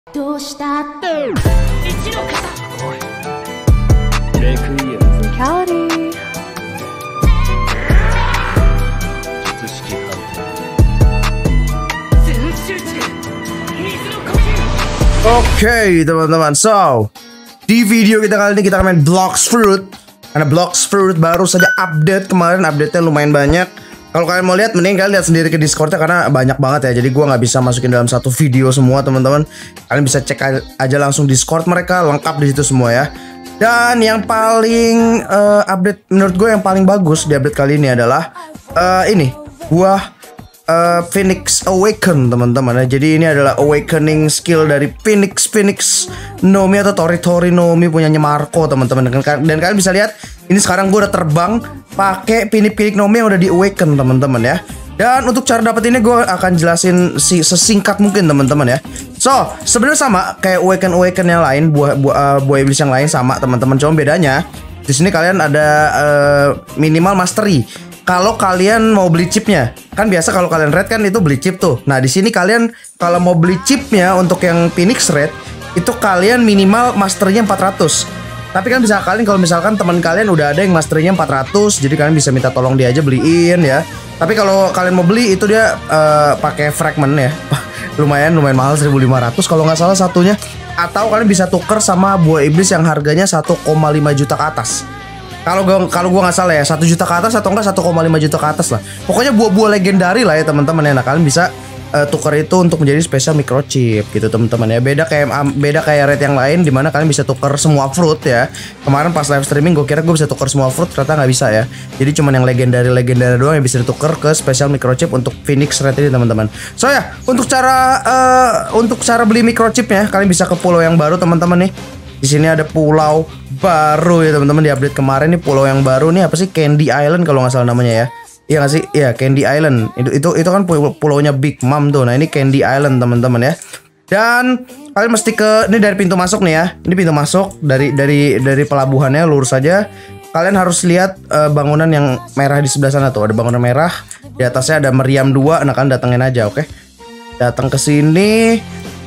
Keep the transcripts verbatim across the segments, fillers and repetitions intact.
どうしたって一の型レクイエム Cowdy 術式判全集中水の呼吸 Oke teman-teman, so di video kita kali ini kita akan main Blox Fruit. Karena Blox Fruit baru saja update kemarin, update-nya lumayan banyak. Kalau kalian mau lihat, mending kalian lihat sendiri ke Discord-nya karena banyak banget ya. Jadi gua nggak bisa masukin dalam satu video semua teman-teman. Kalian bisa cek aja langsung Discord mereka, lengkap di situ semua ya. Dan yang paling uh, update menurut gue yang paling bagus di update kali ini adalah uh, ini buah uh, Phoenix Awaken teman-teman ya. Jadi ini adalah awakening skill dari Phoenix Phoenix Nomi atau Tori Tori Nomi punyanya Marco teman-teman. Dan, dan kalian bisa lihat ini sekarang gue udah terbang pakai Phoenix Phoenix Nomi yang udah di awaken teman-teman ya. Dan untuk cara dapetinnya gue akan jelasin si sesingkat mungkin teman-teman ya. So sebenarnya sama kayak awaken awaken yang lain, buah buah, uh, buah iblis yang lain sama teman-teman. Cuma bedanya di sini kalian ada uh, minimal mastery. Kalau kalian mau beli chipnya, kan biasa kalau kalian red kan itu beli chip tuh. Nah di sini kalian kalau mau beli chipnya untuk yang Phoenix Red itu kalian minimal masternya empat ratus. Tapi kan bisa kalian kalau misalkan teman kalian udah ada yang masternya empat ratus, jadi kalian bisa minta tolong dia aja beliin ya. Tapi kalau kalian mau beli itu dia uh, pakai fragment ya. lumayan lumayan mahal seribu lima ratus kalau nggak salah satunya. Atau kalian bisa tuker sama buah iblis yang harganya satu koma lima juta ke atas. Kalau gua kalau gua nggak salah ya satu juta ke atas atau enggak satu koma lima juta ke atas lah. Pokoknya buah-buah legendari lah ya teman-teman ya. Nah, kalian bisa uh, tuker itu untuk menjadi spesial microchip gitu teman-teman ya. Beda kayak um, beda kayak red yang lain dimana kalian bisa tuker semua fruit ya. Kemarin pas live streaming gue kira gue bisa tuker semua fruit, ternyata nggak bisa ya. Jadi cuman yang legendary-legendary doang yang bisa ditukar ke spesial microchip untuk Phoenix Red ini teman-teman. So ya, untuk cara uh, untuk cara beli microchipnya kalian bisa ke pulau yang baru teman-teman nih. Di sini ada pulau baru ya teman-teman, di update kemarin nih pulau yang baru nih apa sih, Candy Island kalau nggak salah namanya ya. Iya nggak sih? Iya, Candy Island. Itu itu itu kan pulaunya Big Mom tuh. Nah, ini Candy Island teman-teman ya. Dan kalian mesti ke ini dari pintu masuk nih ya. Ini pintu masuk dari dari dari pelabuhannya lurus saja. Kalian harus lihat uh, bangunan yang merah di sebelah sana tuh. Ada bangunan merah. Di atasnya ada meriam dua. Nah, kalian datengin aja, oke? Okay? Datang ke sini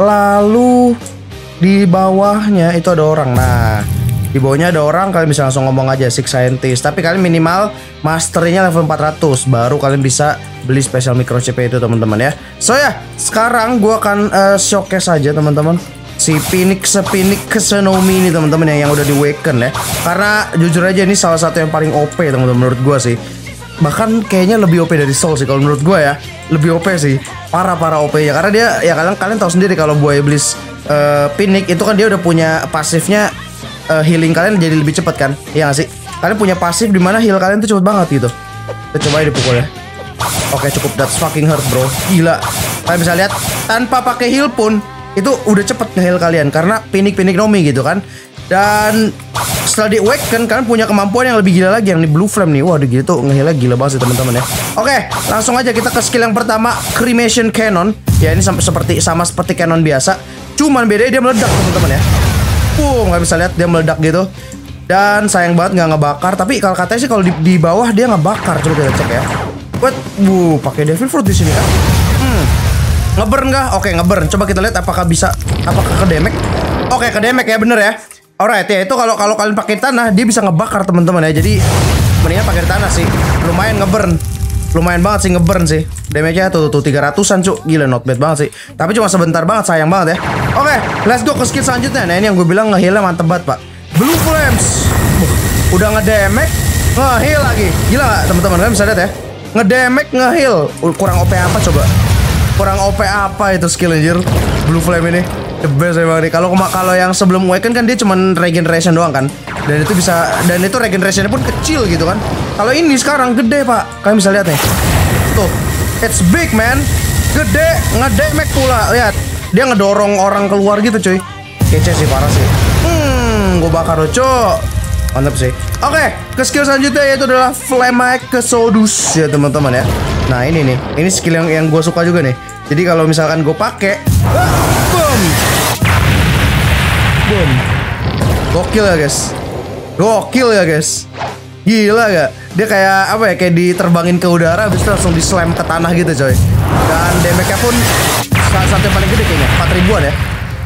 lalu di bawahnya itu ada orang. Nah, di bawahnya ada orang, kalian bisa langsung ngomong aja Six Scientist. Tapi kalian minimal masternya level empat ratus, baru kalian bisa beli special microchip itu teman-teman ya. So ya, sekarang gua akan uh, showcase aja teman-teman si Phoenix Phoenix Nomi ini teman-teman ya, yang udah di awaken ya. Karena jujur aja ini salah satu yang paling O P teman-teman menurut gua sih. Bahkan kayaknya lebih O P dari Soul sih kalau menurut gua ya. Lebih O P sih. Parah-parah O P ya, karena dia ya kalian kalian tahu sendiri kalau buah iblis uh, Phoenix itu kan dia udah punya pasifnya. Uh, healing kalian jadi lebih cepat kan? Iya gak sih? Kalian punya pasif dimana heal kalian tuh cepet banget gitu. Kita coba aja dipukul ya. Oke cukup, that's fucking hurt bro. Gila. Kalian bisa lihat tanpa pakai heal pun itu udah cepet nge-heal kalian karena Phoenix-Phoenix Nomi gitu kan. Dan setelah di awaken kalian punya kemampuan yang lebih gila lagi, yang di Blue Flame nih. Waduh gitu nge-healnya gila banget sih teman-teman ya. Oke, langsung aja kita ke skill yang pertama, Cremation Cannon. Ya ini sama seperti sama seperti cannon biasa. Cuman bedanya dia meledak teman-teman ya. Boom, nggak bisa lihat dia meledak gitu. Dan sayang banget nggak ngebakar. Tapi kalau katanya sih kalau di, di bawah dia ngebakar. Coba kita cek ya. Buat, bu, pakai Devil Fruit di sini kan? Hmm, ngeburn nggak? Oke ngeburn. Coba kita lihat apakah bisa, apakah ke damage? Oke ke damage ya, bener ya. Alright ya, itu kalau kalau kalian pakai tanah dia bisa ngebakar teman-teman ya. Jadi mendingan pakai tanah sih. Lumayan ngeburn. Lumayan banget sih ngeburn sih. Damage-nya tuh tuh tiga ratusan cuk. Gila not bad banget sih. Tapi cuma sebentar banget, sayang banget ya. Oke, okay, let's go ke skill selanjutnya. Nah, ini yang gue bilang nge-heal-nya mantep banget, Pak. Blue Flames. Uh, udah nge-damage, nge-heal lagi. Gila gak teman-teman? Kalian bisa lihat ya. Nge-damage, nge-heal. Kurang O P apa coba? Kurang O P apa itu skill anjir? Blue Flame ini the best emang nih. Kalau kalau yang sebelum awaken kan dia cuman regeneration doang kan. Dan itu bisa, dan itu regenerationnya pun kecil gitu kan. Kalau ini sekarang gede pak, kalian bisa lihat nih. Tuh, it's big man, gede, ngedamage pula. Lihat, dia ngedorong orang keluar gitu cuy. Kece sih, parah sih. Hmm, gue bakar lo cok. Mantap sih. Oke, ke skill selanjutnya yaitu adalah Flame Exodus ya teman-teman ya. Nah ini nih, ini skill yang yang gue suka juga nih. Jadi kalau misalkan gue pakai, boom, boom, gokil ya guys. Gokil ya guys. Gila gak? Dia kayak apa ya, kayak diterbangin ke udara habis itu langsung dislam ke tanah gitu coy. Dan damage-nya pun salah satu yang paling gede kayaknya, empat ribuan ya.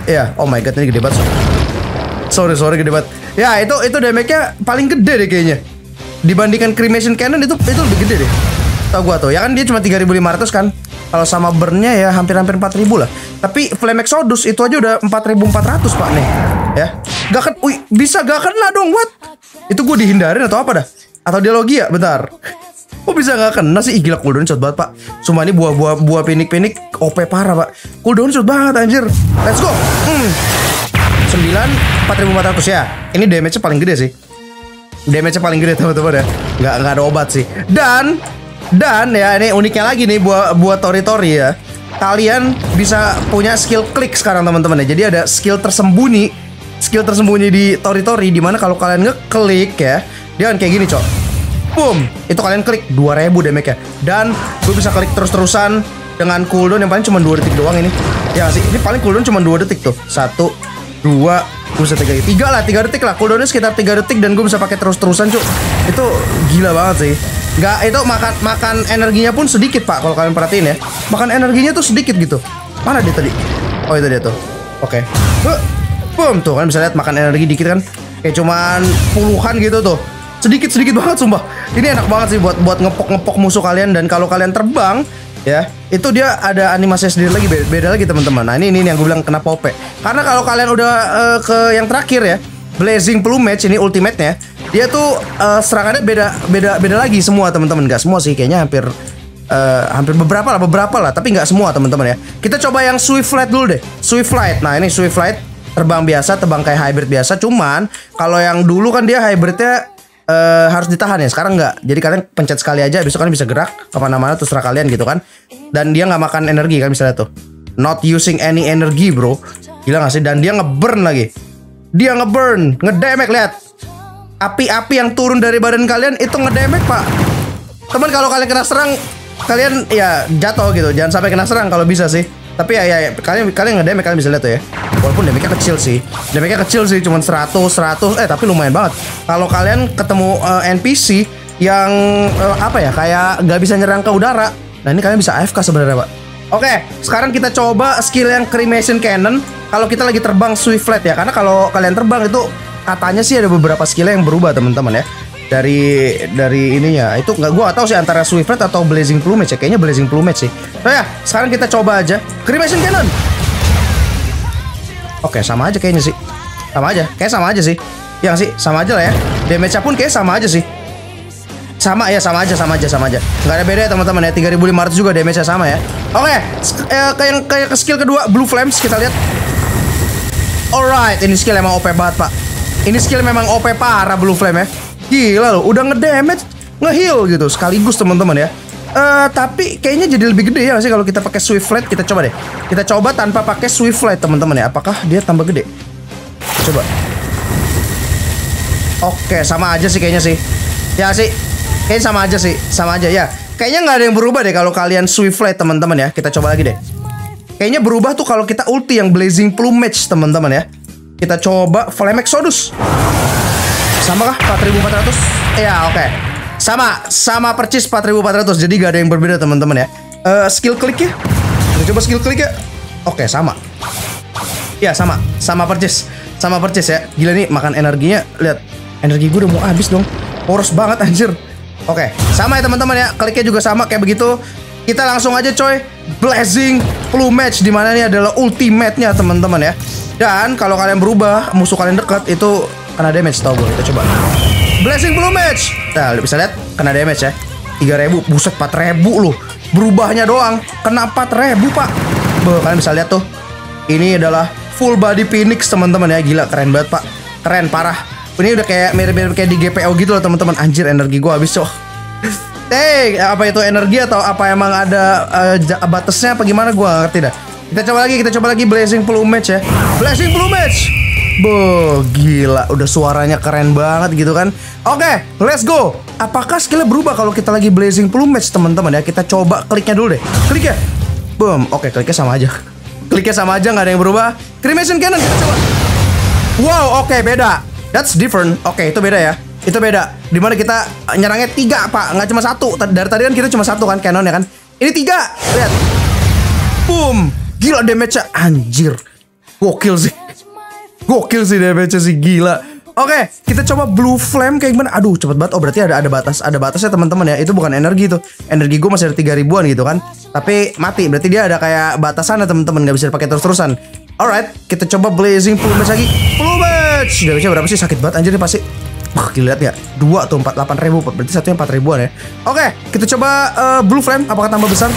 Ya, oh my god, ini gede banget. Sorry, sorry gede banget. Ya, itu itu damage-nya paling gede deh kayaknya. Dibandingkan Cremation Cannon itu itu lebih gede deh. Tahu gua tuh. Ya kan dia cuma tiga ribu lima ratus kan. Kalau sama burn-nya ya hampir-hampir empat ribu lah. Tapi Flame Exodus itu aja udah empat ribu empat ratus, Pak nih. Ya. Gak kan, wih, bisa gak kena dong, what? Itu gue dihindarin atau apa dah? Atau dia logia, bentar. Kok bisa gak kena sih? Ih, gila, cooldown cepet banget, Pak. Sumpah ini buah-buah buah pinik-pinik O P parah, Pak. Cooldown cepet banget anjir. Let's go. Hmm. sembilan empat ribu empat ratus ya. Ini damage-nya paling gede sih. Damage-nya paling gede, teman-teman ya. Nggak nggak ada obat sih. Dan dan ya ini uniknya lagi nih buat buat tori-tori ya. Kalian bisa punya skill klik sekarang teman-teman ya. Jadi ada skill tersembunyi, skill tersembunyi di tori-tori di mana kalau kalian ngeklik ya, dia kan kayak gini, Cok. Boom, itu kalian klik dua ribu damage-nya. Dan gue bisa klik terus-terusan dengan cooldown yang paling cuma dua detik doang ini. Ya sih, ini paling cooldown cuma dua detik tuh. Satu, dua, gue bisa tiga, tiga lah, tiga detik lah. Cooldownnya sekitar tiga detik dan gue bisa pakai terus-terusan, Cuk. Itu gila banget sih. Nggak, itu makan makan energinya pun sedikit, Pak. Kalau kalian perhatiin ya, makan energinya tuh sedikit gitu. Mana dia tadi? Oh, itu dia tuh. Oke. Okay. Boom, tuh kan bisa lihat makan energi dikit kan. Kayak cuman puluhan gitu tuh. Sedikit-sedikit banget sumpah. Ini enak banget sih buat buat ngepok-ngepok musuh kalian. Dan kalau kalian terbang ya, itu dia ada animasinya sendiri lagi, beda, beda lagi teman-teman. Nah ini ini yang gue bilang kenapa O P. Karena kalau kalian udah uh, ke yang terakhir ya, Blazing Plumage ini ultimate-nya, dia tuh uh, serangannya beda beda beda lagi semua teman-teman. Gak semua sih, kayaknya hampir uh, hampir beberapa lah, beberapa lah, tapi nggak semua teman-teman ya. Kita coba yang Swift Flight dulu deh. Swift Flight. Nah ini Swift Flight terbang biasa, terbang kayak hybrid biasa. Cuman kalau yang dulu kan dia hybridnya Uh, harus ditahan ya, sekarang nggak. Jadi kalian pencet sekali aja, besok kalian bisa gerak kemana-mana terserah kalian gitu kan. Dan dia nggak makan energi kan, misalnya tuh not using any energy bro. Gila nggak sih? Dan dia ngeburn lagi. Dia ngeburn, ngedamage, lihat. Api-api yang turun dari badan kalian itu ngedamage, Pak. Teman, kalau kalian kena serang, kalian ya jatuh gitu. Jangan sampai kena serang kalau bisa sih. Tapi ya, ya, ya kalian kalian ngedamage, kalian bisa lihat tuh ya. Walaupun damage-nya kecil sih. Damage-nya kecil sih, cuman seratus, seratus. Eh, tapi lumayan banget. Kalau kalian ketemu uh, N P C yang uh, apa ya, kayak nggak bisa nyerang ke udara. Nah, ini kalian bisa A F K sebenarnya, Pak. Oke, sekarang kita coba skill yang Cremation Cannon. Kalau kita lagi terbang Swift Flight ya. Karena kalau kalian terbang itu katanya sih ada beberapa skill yang berubah, teman-teman ya. Dari dari ininya itu nggak, gua tahu sih antara Swift Flight atau Blazing Plumage ya. Kayaknya Blazing Plumage sih. So ya, sekarang kita coba aja Cremation Cannon. Oke, sama aja kayaknya sih. Sama aja, kayak sama aja sih. Yang sih, sama aja lah ya. Damage-nya pun kayak sama aja sih. Sama ya, sama aja, sama aja, sama aja. Nggak ada beda ya teman-teman ya. tiga ribu lima ratus juga damage-nya sama ya. Oke, eh, kayak kayak ke skill kedua Blue Flames kita lihat. Alright, ini skill emang O P banget, Pak. Ini skill memang O P parah Blue Flame ya. Gila loh, udah ngedamage, ngeheal gitu sekaligus teman-teman ya. Uh, tapi kayaknya jadi lebih gede ya sih kalau kita pakai Swift Flight. Kita coba deh. Kita coba tanpa pakai Swift Flight teman-teman ya. Apakah dia tambah gede? Coba. Oke, sama aja sih kayaknya sih. Ya sih. Kayaknya sama aja sih, sama aja ya. Kayaknya nggak ada yang berubah deh kalau kalian Swift Flight teman-teman ya. Kita coba lagi deh. Kayaknya berubah tuh kalau kita ulti yang Blazing Plumage teman-teman ya. Kita coba Flame Exodus. Sama kah empat ribu empat ratus? Ya oke okay. Sama, sama percis empat ribu empat ratus. Jadi gak ada yang berbeda teman-teman ya. uh, Skill kliknya, kita coba skill kliknya. Oke okay, sama. Ya sama, sama percis. Sama percis ya. Gila nih makan energinya. Lihat, energi gue udah mau habis dong. Poros banget anjir. Oke okay, sama ya teman-teman ya. Kliknya juga sama kayak begitu. Kita langsung aja coy, Blazing Plumage, dimana ini adalah ultimate-nya teman-teman ya. Dan kalau kalian berubah, musuh kalian dekat itu kena damage, tau gue. Kita coba Blazing Plumage. Nah, bisa lihat kena damage ya. tiga ribu, buset, empat ribu loh. Berubahnya doang kena empat ribu, Pak. Be, kalian bisa lihat tuh. Ini adalah full body Phoenix, teman-teman ya. Gila, keren banget, Pak. Keren parah. Ini udah kayak mirip-mirip kayak di G P O gitu loh, teman-teman. Anjir, energi gue habis, cok. Eh, apa itu energi atau apa emang ada uh, batasnya apa gimana, gue gak ngerti dah. Kita coba lagi, kita coba lagi Blazing Plumage ya. Blazing Plumage. Boh, gila, udah suaranya keren banget gitu kan. Oke, let's go. Apakah skillnya berubah kalau kita lagi Blazing Plumage teman-teman ya? Kita coba kliknya dulu deh. Kliknya. Boom. Oke, kliknya sama aja. Kliknya sama aja, nggak ada yang berubah. Cremation Cannon kita coba. Wow, oke, beda. That's different. Oke, itu beda ya. Itu beda. Dimana kita nyerangnya tiga, Pak, nggak cuma satu. Dari tadi kan kita cuma satu kan cannon ya kan. Ini tiga. Lihat. Boom. Gila damage-nya, anjir. Gokil sih. Gokil sih damage-nya sih, gila. Oke, kita coba Blue Flame kayak gimana? Aduh, cepet banget. Oh, berarti ada ada batas, ada batasnya teman-teman ya. Itu bukan energi tuh. Energi gue masih ada tiga ribuan gitu kan. Tapi mati. Berarti dia ada kayak batasannya teman-teman, nggak bisa dipakai terus-terusan. Alright, kita coba Blazing Plumage lagi. Plumage. Damage-nya berapa sih? Sakit banget anjir nih pasti. Wah, lihat ya. Dua tuh empat puluh delapan ribu. Berarti satunya empat ribuan ya. Oke, kita coba uh, Blue Flame. Apakah tambah besar?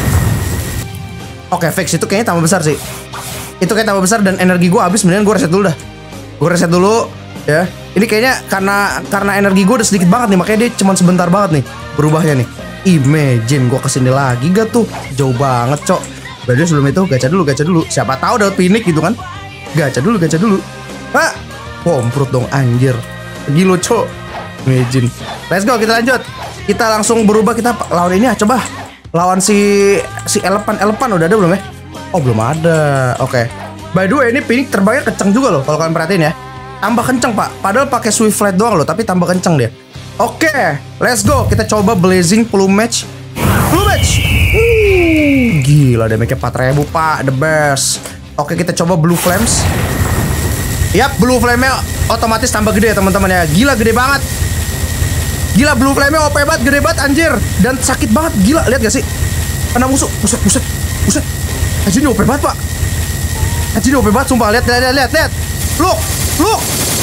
Oke, fix. Itu kayaknya tambah besar sih. Itu kayak tambah besar dan energi gue habis. Mendingan gue reset dulu dah. Gue reset dulu. Ya, ini kayaknya karena karena energi gue udah sedikit banget nih, makanya dia cuma sebentar banget nih berubahnya nih. Imagine gue kesini lagi gak tuh, jauh banget cok. Berarti sebelum itu gacha dulu, gacha dulu. Siapa tahu dapat pinik gitu kan? Gacha dulu, gacha dulu. Ah, komprut dong anjir. Gila cok. Imagine. Let's go, kita lanjut. Kita langsung berubah, kita lawan ini ya, coba. Lawan si si elepan elepan udah ada belum ya? Oh belum ada. Oke. Okay. By the way ini pinik terbangnya kenceng juga loh kalau kalian perhatiin ya. Tambah kenceng pak, padahal pakai Swift Flight doang loh, tapi tambah kenceng dia. Oke, okay, let's go. Kita coba Blazing Plumage. Plumage. Uh, gila, damage-nya empat ribu pak, the best. Oke, okay, kita coba Blue Flames. Yap, Blue Flame-nya otomatis tambah gede ya teman-teman ya. Gila, gede banget. Gila, Blue Flame-nya O P banget, gede banget anjir. Dan sakit banget, gila, lihat gak sih? Kena musuh, buset, buset, buset. Anjir, ini O P banget pak. Anjir, ini O P banget, sumpah. Lihat, lihat, lihat, lihat. Look. Look.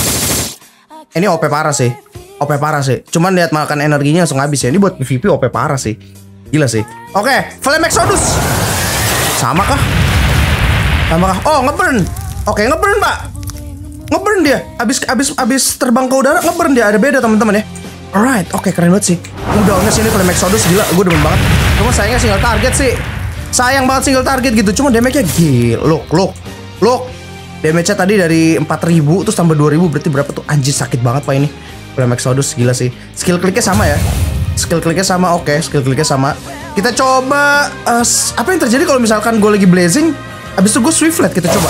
Ini O P parah sih. O P parah sih. Cuman lihat makan energinya langsung habis ya. Ini buat P V P O P parah sih. Gila sih. Oke, Flame Exodus. Sama kah? Sama kah? Oh, ngeburn. Oke, ngeburn, Pak. Ngeburn dia. Abis abis abis terbang ke udara ngeburn dia. Ada beda, teman-teman ya. Alright, oke, keren banget sih. Udah sini Flame Exodus gila, gue demen banget. Cuma sayangnya single target sih. Sayang banget single target gitu. Cuma damage-nya gila. Look, look. Look. Damage-nya tadi dari empat ribu terus tambah dua ribu, berarti berapa tuh? Anjir, sakit banget pak ini. Flame Exodus gila sih. Skill kliknya sama ya. Skill kliknya sama, oke, okay, skill kliknya sama. Kita coba uh, apa yang terjadi kalau misalkan gue lagi blazing, abis itu gue swift flat, kita coba.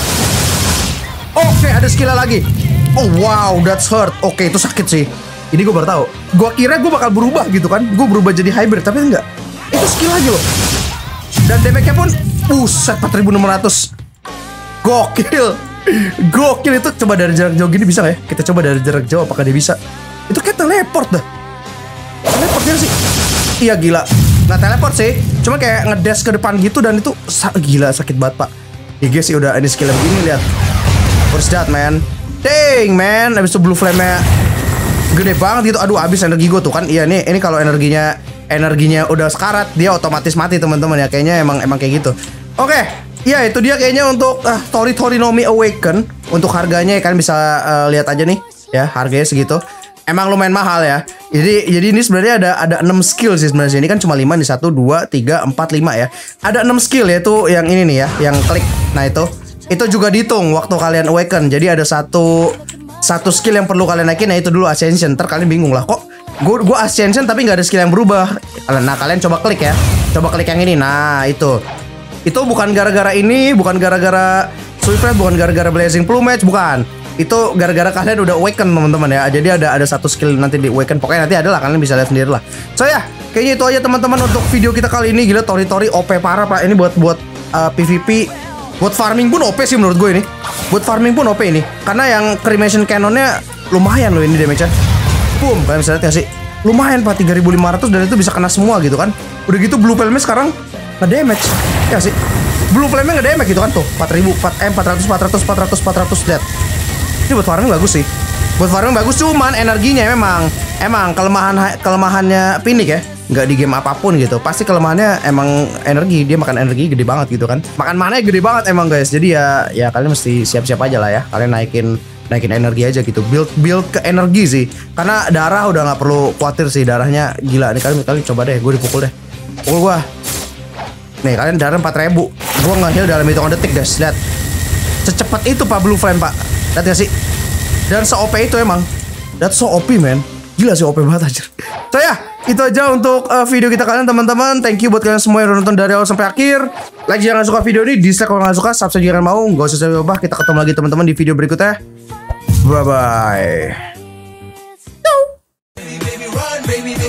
Oke, okay, ada skillnya lagi. Oh wow, that's hurt. Oke, okay, itu sakit sih. Ini gue baru tahu. Gue kira gue bakal berubah gitu kan. Gue berubah jadi hybrid, tapi enggak. Itu skill lagi loh. Dan damage-nya pun buset, empat ribu enam ratus. Gokil. Gokil itu. Coba dari jarak jauh gini bisa gak ya? Kita coba dari jarak jauh apakah dia bisa. Itu kayak teleport dah. Teleport dia sih. Iya gila. Nah teleport sih, cuma kayak ngedash ke depan gitu. Dan itu gila sakit banget pak. G G sih udah ini skill begini, lihat. What's that man? Dang man. Abis itu Blue Flame-nya gede banget gitu. Aduh habis energi gue tuh kan. Iya nih, ini kalau energinya Energinya udah sekarat, dia otomatis mati teman-teman ya. Kayaknya emang emang kayak gitu. Oke okay. Ya itu dia kayaknya untuk uh, Tori Tori Nomi Awaken. Untuk harganya ya, kalian bisa uh, lihat aja nih ya, harganya segitu. Emang lumayan mahal ya. Jadi jadi ini sebenarnya ada ada enam skill sih sebenarnya. Ini kan cuma lima nih, satu dua tiga empat lima ya. Ada enam skill yaitu yang ini nih ya, yang klik. Nah itu itu juga dihitung waktu kalian awaken. Jadi ada satu satu skill yang perlu kalian naikin, nah itu dulu Ascension. Ntar kalian bingung lah, kok gue gue Ascension tapi nggak ada skill yang berubah. Nah kalian coba klik ya, coba klik yang ini. Nah itu itu bukan gara-gara ini, bukan gara-gara Swift Flight, bukan gara-gara Blazing Plumage, bukan. Itu gara-gara kalian udah awaken teman-teman ya. Jadi ada ada satu skill nanti di awaken. Pokoknya nanti ada lah, kalian bisa lihat sendiri lah. So ya, kayaknya itu aja teman-teman untuk video kita kali ini. Gila, Tori Tori O P parah pak. Ini buat buat uh, P V P, buat farming pun O P sih menurut gue ini. Buat farming pun O P ini. Karena yang Cremation Cannonnya lumayan loh ini damage-nya. Boom, kalian bisa lihat ya sih. Lumayan pak, tiga ribu lima ratus dan itu bisa kena semua gitu kan. Udah gitu Blue Flame sekarang nge-damage. Ya sih. Blue Flame nge-damage gitu kan tuh. empat ribu, empat ratus, empat ratus, empat ratus, empat ratus, lihat. Ini buat farming bagus sih. Buat farming bagus, cuman energinya memang emang kelemahan kelemahannya Pinik ya. Nggak di game apapun gitu. Pasti kelemahannya emang energi. Dia makan energi gede banget gitu kan. Makan mana gede banget emang guys. Jadi ya ya kalian mesti siap-siap aja lah ya. Kalian naikin naikin energi aja gitu. Build build ke energi sih. Karena darah udah nggak perlu khawatir sih, darahnya gila. Nih kalian kalian coba deh, gue dipukul deh. Pukul gua. Nih kalian darah empat ribu. Gua nge-heal dalam hitungan detik guys. Lihat. Secepat itu Pak Blue Flame Pak. Lihat gak sih? Dan se-O P itu emang. That's so O P man. Gila sih O P banget aja. So ya, itu aja untuk uh, video kita kalian teman-teman. Thank you buat kalian semua yang udah nonton dari awal sampai akhir. Like jangan suka video ini, dislike kalau nggak suka, subscribe jangan mau. Gak usah saya lupa. Kita ketemu lagi teman-teman di video berikutnya. Bye bye. Baby, baby, run, baby.